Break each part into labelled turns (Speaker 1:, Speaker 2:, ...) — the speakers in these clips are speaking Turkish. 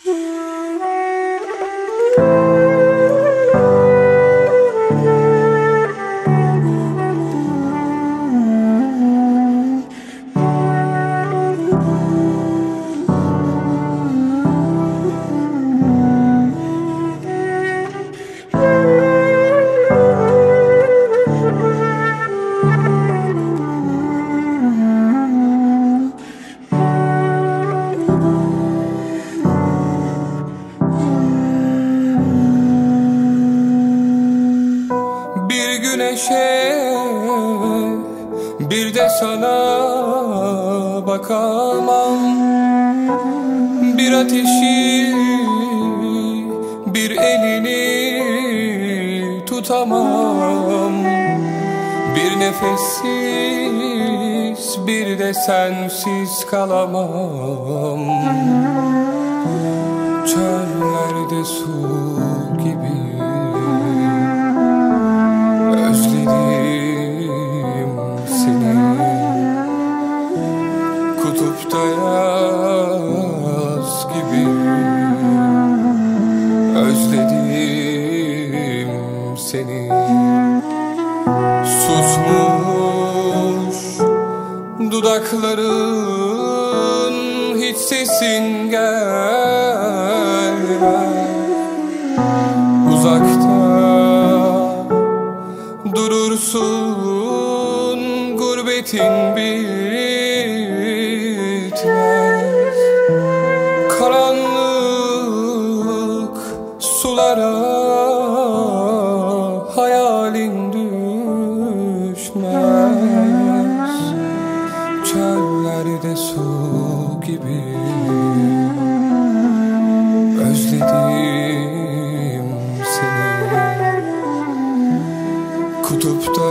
Speaker 1: Güneşe bir de sana bakamam. Bir ateşi bir elini tutamam. Bir nefessiz bir de sensiz kalamam. Çöllerde su gibi özledim seni. Kutupta yaz gibi özledim seni. Susmuş dudakların, hiç sesin gelmez. Uzakta durursun, gurbetin bitmez. Karanlık sulara hayalin düşmez. Çöllerde su gibi özledim seni. Kutupta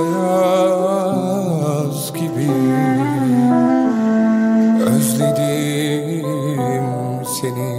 Speaker 1: yaz gibi özledim seni.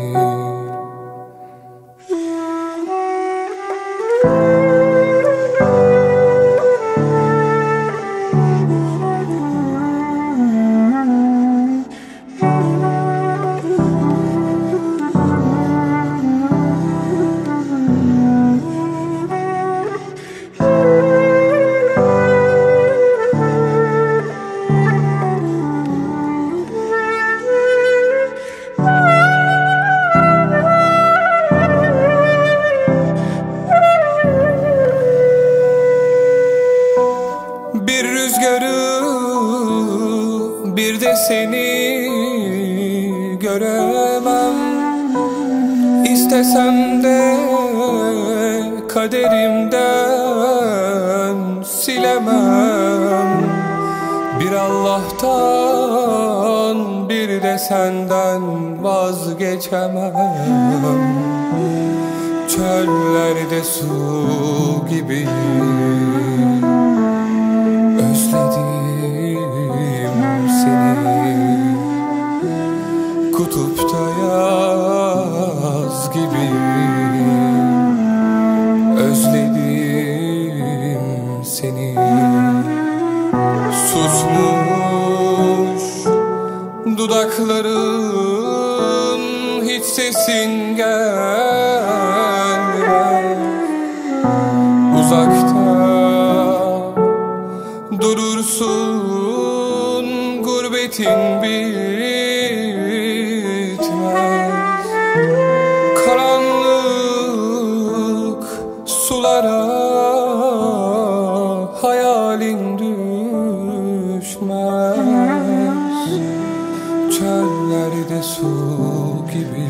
Speaker 1: Bir rüzgarı bir de seni göremem. İstesem de kaderimden silemem. Bir Allah'tan bir de senden vazgeçemem. Çöllerde su gibi özledim seni. Kutupta yaz gibi özledim seni. Susmuş dudakların, hiç sesin gelmez. Uzakta durursun, gurbetin bitmez. Karanlık sulara hayalin düşmez. Çöllerde su gibi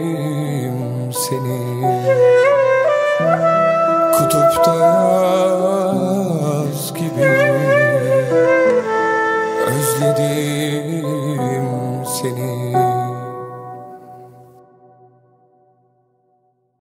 Speaker 1: özledim seni. Kutupta